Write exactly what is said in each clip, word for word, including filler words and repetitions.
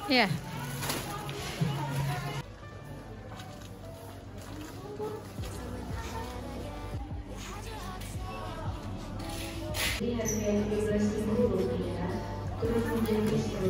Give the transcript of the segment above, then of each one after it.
Iya. Di harga tiga belas ribu rupiah, terus menjadi sepuluh.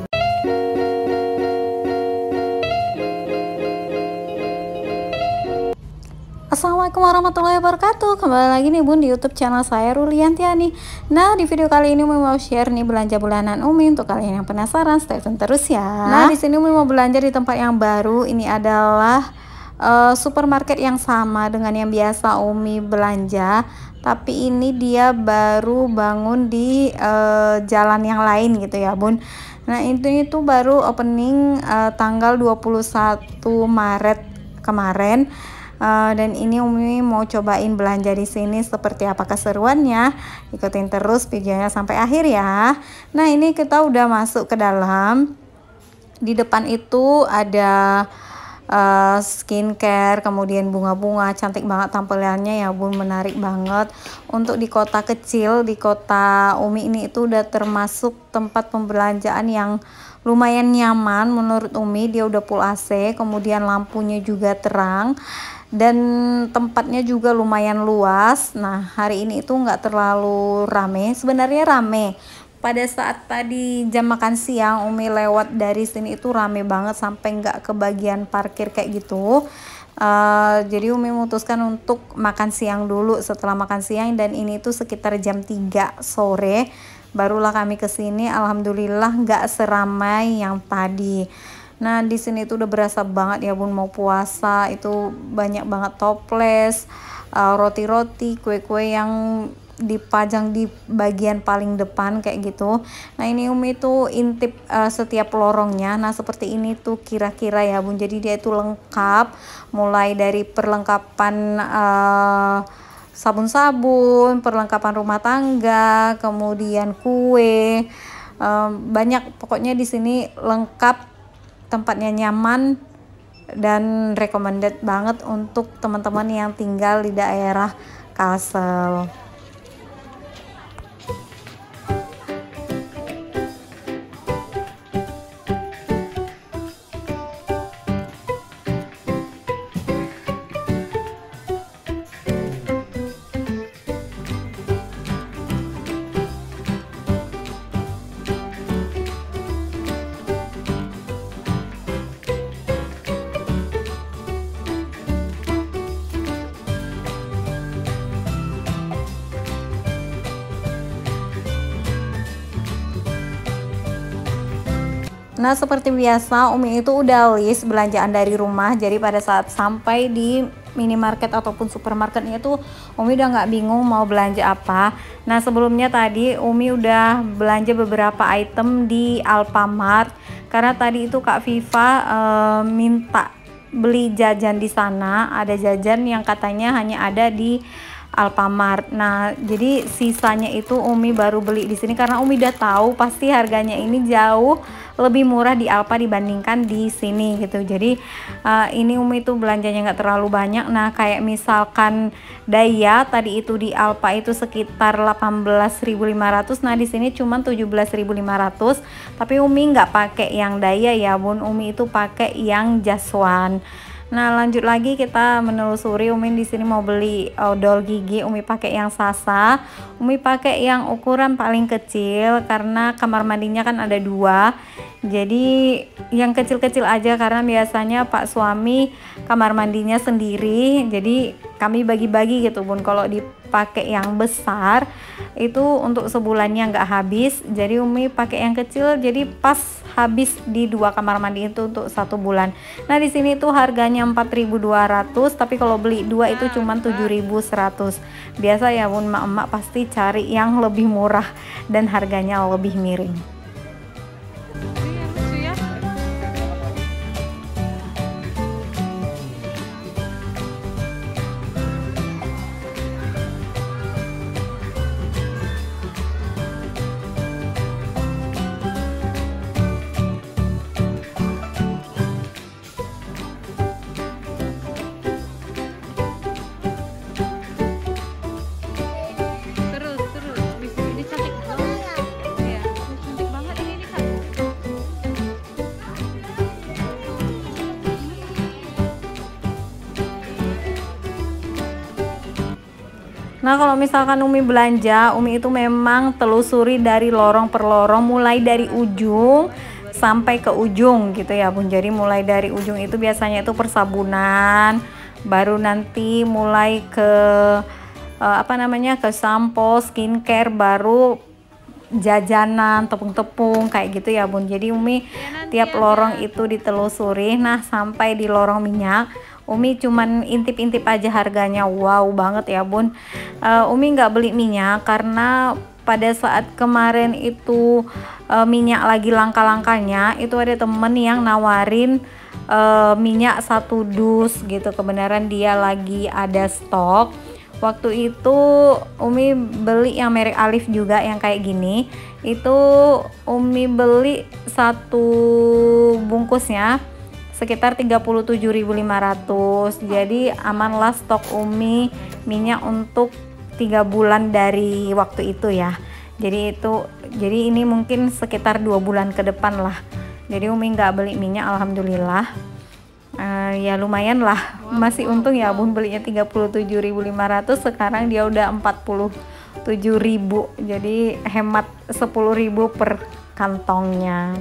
Assalamualaikum warahmatullahi wabarakatuh. Kembali lagi nih Bun di YouTube channel saya Ruliantiani. Nah, di video kali ini Umi mau share nih belanja bulanan Umi untuk kalian yang penasaran, stay tune terus ya. Nah, di sini Umi mau belanja di tempat yang baru. Ini adalah uh, supermarket yang sama dengan yang biasa Umi belanja, tapi ini dia baru bangun di uh, jalan yang lain gitu ya, Bun. Nah, itu itu baru opening uh, tanggal dua puluh satu Maret kemarin. Uh, dan ini Umi mau cobain belanja di sini seperti apa keseruannya. Ikutin terus videonya sampai akhir ya. Nah, ini kita udah masuk ke dalam. Di depan itu ada uh, skincare, kemudian bunga-bunga, cantik banget tampilannya ya Bun, menarik banget. Untuk di kota kecil, di kota Umi ini itu udah termasuk tempat pembelanjaan yang lumayan nyaman menurut Umi. Dia udah full A C, kemudian lampunya juga terang, dan tempatnya juga lumayan luas. Nah, hari ini itu nggak terlalu rame, sebenarnya rame pada saat tadi jam makan siang Umi lewat dari sini itu rame banget sampai nggak ke bagian parkir kayak gitu. Uh, jadi Umi memutuskan untuk makan siang dulu. Setelah makan siang, dan ini tuh sekitar jam tiga sore barulah kami kesini. Alhamdulillah nggak seramai yang tadi. Nah, di sini tuh udah berasa banget ya Bun, mau puasa itu banyak banget toples, uh, roti-roti, kue-kue yang dipajang di bagian paling depan kayak gitu. Nah, ini Umi tuh intip uh, setiap lorongnya. Nah, seperti ini tuh kira-kira ya Bun. Jadi dia itu lengkap, mulai dari perlengkapan uh, sabun-sabun, perlengkapan rumah tangga, kemudian kue, uh, banyak pokoknya di sini lengkap. Tempatnya nyaman dan recommended banget untuk teman-teman yang tinggal di daerah Kalsel. Nah, seperti biasa Umi itu udah list belanjaan dari rumah. Jadi pada saat sampai di minimarket ataupun supermarketnya itu Umi udah nggak bingung mau belanja apa. Nah, sebelumnya tadi Umi udah belanja beberapa item di Alfamart karena tadi itu Kak Viva e, minta beli jajan di sana. Ada jajan yang katanya hanya ada di Alfamart. Nah, jadi sisanya itu Umi baru beli di sini karena Umi udah tahu pasti harganya ini jauh lebih murah di Alfa dibandingkan di sini gitu. Jadi uh, ini Umi tuh belanjanya nggak terlalu banyak. Nah, kayak misalkan daya tadi itu di Alfa itu sekitar delapan belas ribu lima ratus. Nah, di sini cuma tujuh belas ribu lima ratus. Tapi Umi nggak pakai yang daya ya Bun. Umi itu pakai yang Jaswan. Nah, lanjut lagi kita menelusuri. Umi di sini mau beli odol gigi. Umi pakai yang Sasa. Umi pakai yang ukuran paling kecil karena kamar mandinya kan ada dua. Jadi yang kecil-kecil aja karena biasanya Pak suami kamar mandinya sendiri. Jadi kami bagi-bagi gitu Bun. Kalau dipakai yang besar itu untuk sebulannya nggak habis. Jadi Umi pakai yang kecil. Jadi pas habis di dua kamar mandi itu untuk satu bulan. Nah, di sini tuh harganya empat ribu dua ratus, tapi kalau beli dua itu cuma tujuh ribu seratus. Biasa ya Bun, emak-emak pasti cari yang lebih murah dan harganya lebih miring. Terus terus ini cantik banget. Ya, cantik banget. Nah, kalau misalkan Umi belanja, Umi itu memang telusuri dari lorong per lorong, mulai dari ujung sampai ke ujung gitu ya Bun. Jadi mulai dari ujung itu biasanya itu persabunan, baru nanti mulai ke uh, apa namanya ke sampo, skincare, baru jajanan, tepung-tepung kayak gitu ya Bun. Jadi Umi tiap lorong itu ditelusuri. Nah, sampai di lorong minyak, Umi cuman intip-intip aja harganya. Wow banget ya Bun. uh, Umi nggak beli minyak karena pada saat kemarin itu uh, minyak lagi langka-langkanya, itu ada temen yang nawarin uh, minyak satu dus gitu. Kebenaran dia lagi ada stok. Waktu itu Umi beli yang merek Alif juga yang kayak gini. Itu Umi beli satu bungkusnya sekitar tiga puluh tujuh ribu lima ratus. Jadi amanlah stok Umi minyak untuk tiga bulan dari waktu itu ya. Jadi itu jadi ini mungkin sekitar dua bulan ke depan lah. Jadi Umi nggak beli minyak, alhamdulillah. Uh, ya lumayan lah, masih untung ya Bun, belinya tiga puluh tujuh ribu lima ratus, sekarang dia udah empat puluh tujuh ribu, jadi hemat sepuluh ribu per kantongnya.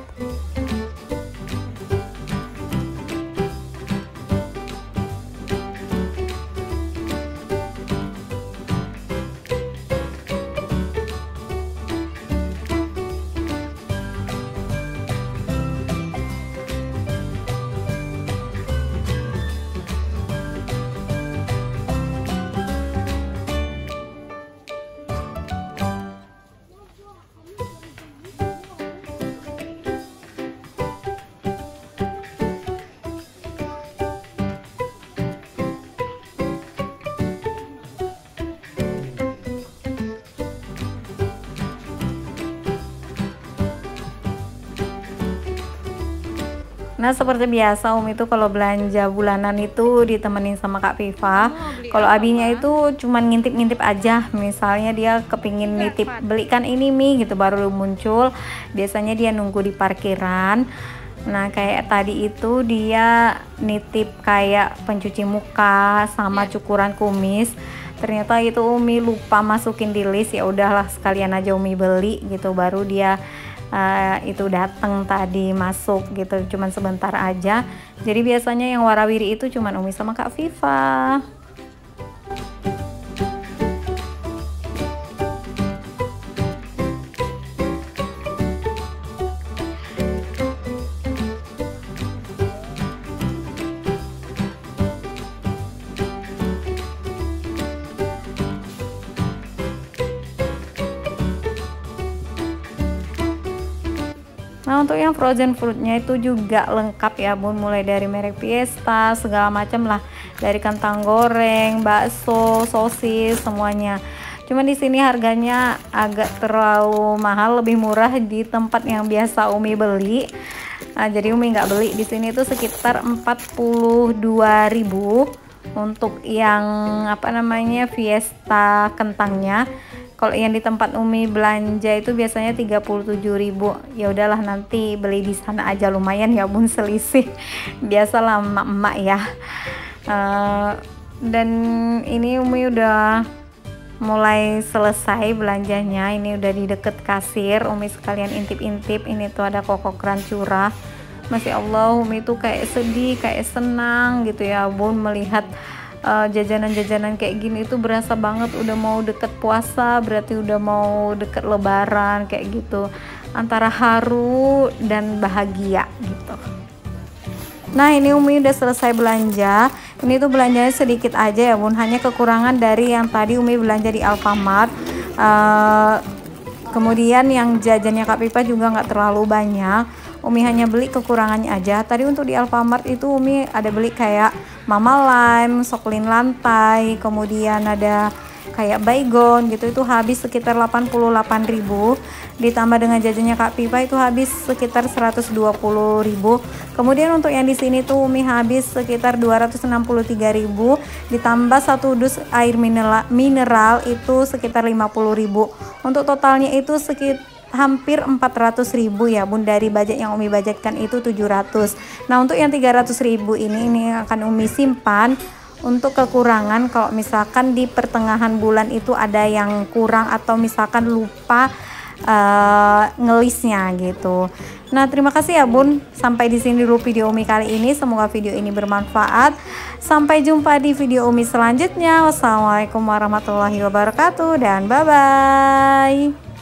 Nah, seperti biasa Umi itu kalau belanja bulanan itu ditemenin sama Kak Viva. Kalau abinya itu cuman ngintip-ngintip aja, misalnya dia kepingin nitip belikan ini Mi gitu, baru muncul. Biasanya dia nunggu di parkiran. Nah, kayak tadi itu dia nitip kayak pencuci muka sama cukuran kumis. Ternyata itu Umi lupa masukin di list, ya udahlah sekalian aja Umi beli gitu, baru dia Uh, itu datang tadi masuk gitu, cuman sebentar aja. Jadi biasanya yang warawiri itu cuman Umi sama Kak Viva. Nah, untuk yang frozen fruitnya itu juga lengkap ya Bun, mulai dari merek Fiesta segala macam lah, dari kentang goreng, bakso, sosis, semuanya. Cuman di sini harganya agak terlalu mahal, lebih murah di tempat yang biasa Umi beli. Nah, jadi Umi nggak beli di sini itu sekitar empat puluh dua ribu untuk yang apa namanya Fiesta kentangnya. Kalau yang di tempat Umi belanja itu biasanya tiga puluh tujuh ribu. Ya udahlah, nanti beli di sana aja, lumayan ya Bun, selisih. Biasalah emak-emak ya. Uh, dan ini Umi udah mulai selesai belanjanya. Ini udah di deket kasir. Umi sekalian intip-intip. Ini tuh ada kokokran curah. Masya Allah, Umi tuh kayak sedih, kayak senang gitu ya Bun, melihat jajanan-jajanan uh, kayak gini. Itu berasa banget udah mau deket puasa, berarti udah mau deket lebaran kayak gitu, antara haru dan bahagia gitu. Nah, ini Umi udah selesai belanja. Ini tuh belanjanya sedikit aja ya Bun, hanya kekurangan dari yang tadi Umi belanja di Alfamart. uh, kemudian yang jajannya Kak Pipa juga nggak terlalu banyak, Umi hanya beli kekurangannya aja. Tadi untuk di Alfamart itu Umi ada beli kayak Mama Lime, Soklin lantai, kemudian ada kayak baygon gitu, itu habis sekitar delapan puluh delapan ribu. Ditambah dengan jajannya Kak Pipa itu habis sekitar seratus dua puluh ribu. Kemudian untuk yang di sini tuh Umi habis sekitar dua ratus enam puluh tiga ribu, ditambah satu dus air mineral, mineral itu sekitar lima puluh ribu. Untuk totalnya itu sekitar hampir empat ratus ribu ya Bun, dari budget yang Umi budgetkan itu tujuh ratus. Nah, untuk yang tiga ratus ribu ini ini akan Umi simpan untuk kekurangan kalau misalkan di pertengahan bulan itu ada yang kurang atau misalkan lupa uh, ngelisnya gitu. Nah, terima kasih ya Bun. Sampai di sini dulu video Umi kali ini. Semoga video ini bermanfaat. Sampai jumpa di video Umi selanjutnya. Wassalamualaikum warahmatullahi wabarakatuh dan bye bye.